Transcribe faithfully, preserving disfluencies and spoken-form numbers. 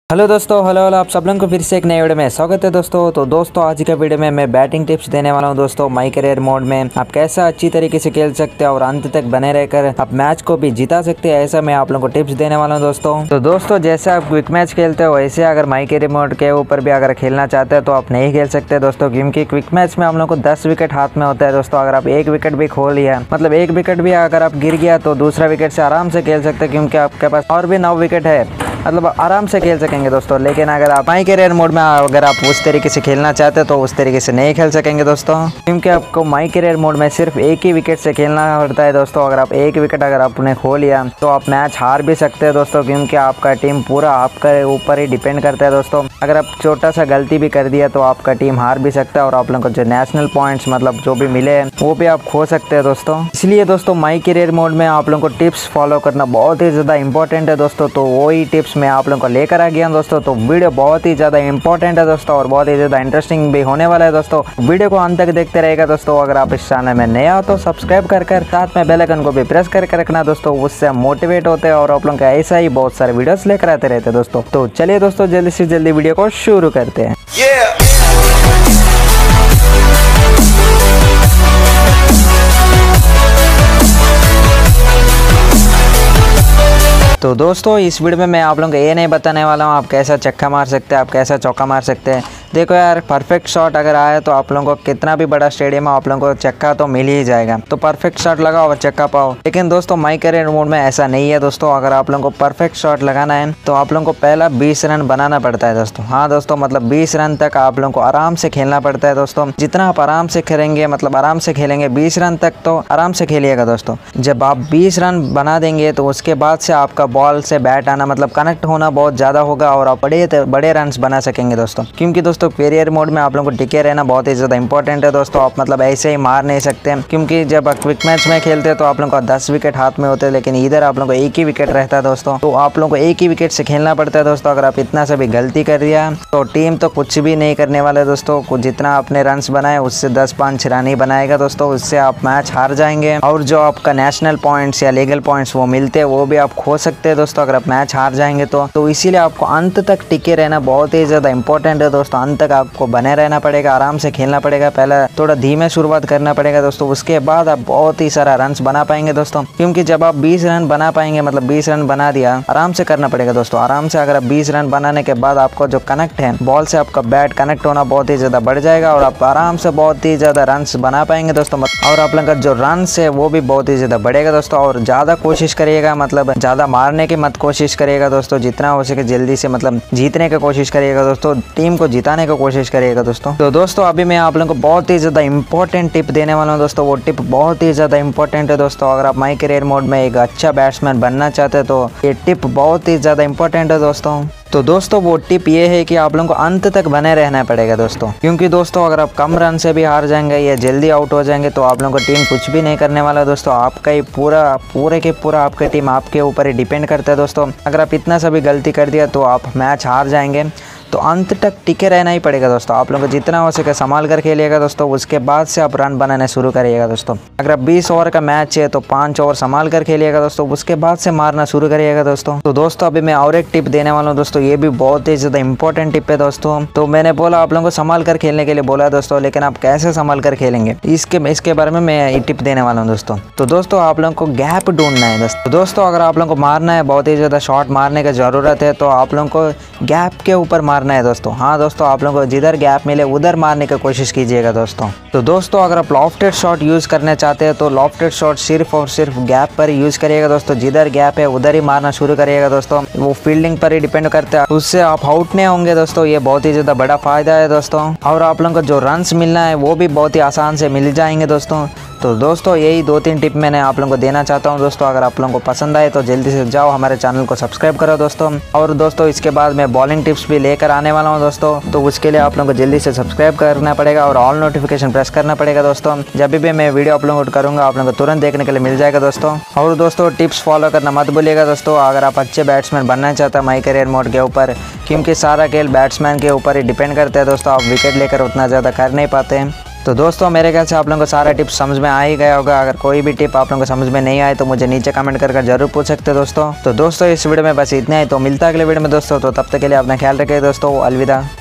Hello दोस्तों, hello hello आप सब लोगों को फिर से एक नए वीडियो में स्वागत है दोस्तों। तो दोस्तों आज का वीडियो में मैं बैटिंग टिप्स देने वाला हूं दोस्तों। माई करियर मोड में आप कैसा अच्छी तरीके से खेल सकते हैं और अंत तक बने रहकर आप मैच को भी जिता सकते हैं, ऐसा मैं आप लोगों को टिप्स देने वाला हूं दोस्तों। तो दोस्तों जैसे आप क्विक मैच खेलते हो वैसे अगर माई करियर मोड के ऊपर भी अगर खेलना चाहते हैं तो आप नहीं खेल सकते दोस्तों, क्योंकि क्विक मैच में हम लोग को दस विकेट हाथ में होता है दोस्तों। अगर आप एक विकेट भी खो लिया, मतलब एक विकेट भी अगर आप गिर गया तो दूसरा विकेट से आराम से खेल सकते हैं, क्योंकि आपके पास और भी नौ विकेट है, मतलब आराम से खेल सकेंगे दोस्तों। लेकिन अगर आप माई करियर मोड में अगर आप उस तरीके से खेलना चाहते हैं तो उस तरीके से नहीं खेल सकेंगे दोस्तों, क्योंकि आपको माई करियर मोड में सिर्फ एक ही विकेट से खेलना पड़ता है दोस्तों। अगर आप एक विकेट अगर आपने खो लिया तो आप मैच हार भी सकते हैं दोस्तों, क्योंकि आपका टीम पूरा आपके ऊपर ही डिपेंड करता है दोस्तों। अगर आप छोटा सा गलती भी कर दिया तो आपका टीम हार भी सकता है और आप लोगों को जो नेशनल पॉइंट्स मतलब जो भी मिले वो भी आप खो सकते हैं दोस्तों। इसलिए दोस्तों माई करियर मोड में आप लोगों को टिप्स फॉलो करना बहुत ही ज़्यादा इंपॉर्टेंट है दोस्तों। तो वही टिप्स मैं आप लोगों को लेकर आ गया दोस्तों। तो वीडियो बहुत ही ज़्यादा इंपॉर्टेंट है दोस्तों और बहुत ही ज़्यादा इंटरेस्टिंग भी होने वाला है दोस्तों। वीडियो को अंत तक देखते रहेगा दोस्तों। अगर आप इस चैनल में नया हो तो सब्सक्राइब कर कर साथ में बेल आइकन को भी प्रेस करके रखना दोस्तों, उससे हम मोटिवेट होते हैं और आप लोगों का ऐसा ही बहुत सारे वीडियोस लेकर आते रहते हैं दोस्तों। तो चलिए दोस्तों जल्दी से जल्दी वीडियो को शुरू करते हैं। yeah! तो दोस्तों इस वीडियो में मैं आप लोगों को ये नहीं बताने वाला हूँ आप कैसा छक्का मार सकते हैं, आप कैसा चौका मार सकते हैं। देखो यार, परफेक्ट शॉट अगर आए तो आप लोगों को कितना भी बड़ा स्टेडियम है आप लोगों को चक्का तो मिल ही जाएगा। तो परफेक्ट शॉट लगाओ और चक्का पाओ। लेकिन दोस्तों माई करियर मोड में ऐसा नहीं है दोस्तों। अगर आप लोगों को परफेक्ट शॉट लगाना है तो आप लोगों को पहला बीस रन बनाना पड़ता है दोस्तों। हाँ दोस्तों, मतलब बीस रन तक आप लोगों को आराम से खेलना पड़ता है दोस्तों। जितना आप आराम से खेलेंगे, मतलब आराम से खेलेंगे बीस रन तक तो आराम से खेलिएगा दोस्तों। जब आप बीस रन बना देंगे तो उसके बाद से आपका बॉल से बैट आना मतलब कनेक्ट होना बहुत ज़्यादा होगा और आप बड़े बड़े रन बना सकेंगे दोस्तों। क्योंकि दोस्तों करियर मोड में आप लोगों को टिके रहना बहुत ही ज़्यादा इंपॉर्टेंट है दोस्तों। आप मतलब ऐसे ही मार नहीं सकते हैं, क्योंकि जब आप क्विक मैच में खेलते हैं तो आप लोगों को दस विकेट हाथ में होते हैं, लेकिन इधर आप लोगों को एक ही विकेट रहता है दोस्तों। तो आप लोगों को एक ही विकेट से खेलना पड़ता है दोस्तों। अगर आप इतना सा भी गलती कर दिया तो टीम तो कुछ भी नहीं करने वाले दोस्तों। कुछ जितना आपने रन बनाए उससे दस पाँच रन ही बनाएगा दोस्तों, उससे आप मैच हार जाएंगे और जो आपका नेशनल पॉइंट्स या लीगल पॉइंट्स वो मिलते हैं वो भी आप खो सकते हैं दोस्तों अगर आप मैच हार जाएंगे तो। तो इसीलिए आपको अंत तक टिके रहना बहुत ही ज़्यादा इंपॉर्टेंट है दोस्तों। अंत तक आपको बने रहना पड़ेगा, आराम से खेलना पड़ेगा। पहले थोड़ा धीमे शुरुआत करना पड़ेगा दोस्तों, उसके बाद आप बहुत ही सारा रन बना पाएंगे दोस्तों। क्योंकि जब आप बीस रन बना पाएंगे, मतलब बीस रन बना दिया, आराम से करना पड़ेगा दोस्तों। आराम से अगर आप बीस रन बनाने के बाद आपको जो कनेक्ट है बॉल से आपका बैट कनेक्ट होना बहुत ही ज़्यादा बढ़ जाएगा और आप आराम से बहुत ही ज़्यादा रन बना पाएंगे दोस्तों। और आप लोगों का जो रन है वो भी बहुत ही ज़्यादा बढ़ेगा दोस्तों। और ज़्यादा कोशिश करिएगा, मतलब ज़्यादा मारने की मत कोशिश करिएगा दोस्तों। जितना हो सके जल्दी से मतलब जीतने की कोशिश करिएगा दोस्तों, टीम को जिताने की कोशिश करिएगा दोस्तों। तो दोस्तों अभी मैं आप लोगों को बहुत ही ज़्यादा इंपॉर्टेंट टिप देने वाला हूँ दोस्तों। वो टिप बहुत ही ज़्यादा इंपॉर्टेंट है दोस्तों। अगर आप माई करियर मोड में एक अच्छा बैट्समैन बनना चाहते हैं तो ये टिप बहुत ही ज़्यादा इंपॉर्टेंट है दोस्तों। तो दोस्तों वो टिप ये है कि आप लोगों को अंत तक बने रहना पड़ेगा दोस्तों। क्योंकि दोस्तों अगर आप कम रन से भी हार जाएंगे या जल्दी आउट हो जाएंगे तो आप लोगों को टीम कुछ भी नहीं करने वाला दोस्तों। आपका ही पूरा पूरे के पूरा आपका टीम आपके ऊपर ही डिपेंड करता है दोस्तों। अगर आप इतना सा भी गलती कर दिया तो आप मैच हार जाएंगे। तो अंत तक टिके रहना ही पड़ेगा दोस्तों। आप लोगों को जितना हो सके संभाल कर खेलिएगा दोस्तों, उसके बाद से आप रन बनाने शुरू करिएगा दोस्तों। अगर आप बीस ओवर का मैच है तो पाँच ओवर संभाल कर खेलिएगा दोस्तों, उसके बाद से मारना शुरू करिएगा दोस्तों। तो दोस्तों अभी मैं और एक टिप देने वाला हूँ दोस्तों, ये भी बहुत ही ज़्यादा इंपॉर्टेंट टिप है दोस्तों। तो मैंने बोला आप लोगों को संभाल कर खेलने के लिए बोला दोस्तों, लेकिन आप कैसे संभाल कर खेलेंगे इसके इसके बारे में मैं ये टिप देने वाला हूँ दोस्तों। तो दोस्तों आप लोगों को गैप ढूंढना है दोस्तों। तो दोस्तों अगर आप लोगों को मारना है, बहुत ही ज़्यादा शॉट मारने की ज़रूरत है, तो आप लोगों को गैप के ऊपर मारना है दोस्तों। हाँ दोस्तों, आप लोगों को जिधर गैप मिले उधर मारने की कोशिश कीजिएगा दोस्तों। तो दोस्तों अगर आप लॉफ्टेड शॉट यूज़ करना चाहते हैं तो लॉफ्टेड शॉट सिर्फ और सिर्फ गैप पर ही यूज़ करिएगा दोस्तों। जिधर गैप है उधर ही मारना शुरू करिएगा दोस्तों। वो फील्डिंग पर ही डिपेंड करता है, उससे आप आउट नहीं होंगे दोस्तों। ये बहुत ही ज़्यादा बड़ा फ़ायदा है दोस्तों। और आप लोगों को जो रन्स मिलना है वो भी बहुत ही आसान से मिल जाएंगे दोस्तों। तो दोस्तों यही दो तीन टिप मैंने आप लोगों को देना चाहता हूं दोस्तों। अगर आप लोगों को पसंद आए तो जल्दी से जाओ हमारे चैनल को सब्सक्राइब करो दोस्तों। और दोस्तों इसके बाद मैं बॉलिंग टिप्स भी लेकर आने वाला हूं दोस्तों। तो उसके लिए आप लोगों को जल्दी से सब्सक्राइब करना पड़ेगा और ऑल नोटिफिकेशन प्रेस करना पड़ेगा दोस्तों। जब भी मैं वीडियो अपलोड करूँगा आप लोगों को तुरंत देखने के लिए मिल जाएगा दोस्तों। और दोस्तों टिप्स फॉलो करना मत भूलिएगा दोस्तों। अगर आप अच्छे बैट्समैन बनना चाहते हैं माई करियर मोड के ऊपर, क्योंकि सारा खेल बैट्समैन के ऊपर ही डिपेंड करता है दोस्तों। आप विकेट लेकर उतना ज़्यादा कर नहीं पाते हैं। तो दोस्तों मेरे ख्याल से आप लोगों को सारा टिप्स समझ में आ ही गया होगा। अगर कोई भी टिप आप लोगों को समझ में नहीं आए तो मुझे नीचे कमेंट कर जरूर पूछ सकते हैं दोस्तों। तो दोस्तों इस वीडियो में बस इतना ही, तो मिलता है अगले वीडियो में दोस्तों। तो तब तक के लिए अपना ख्याल रखिए दोस्तों, अलविदा।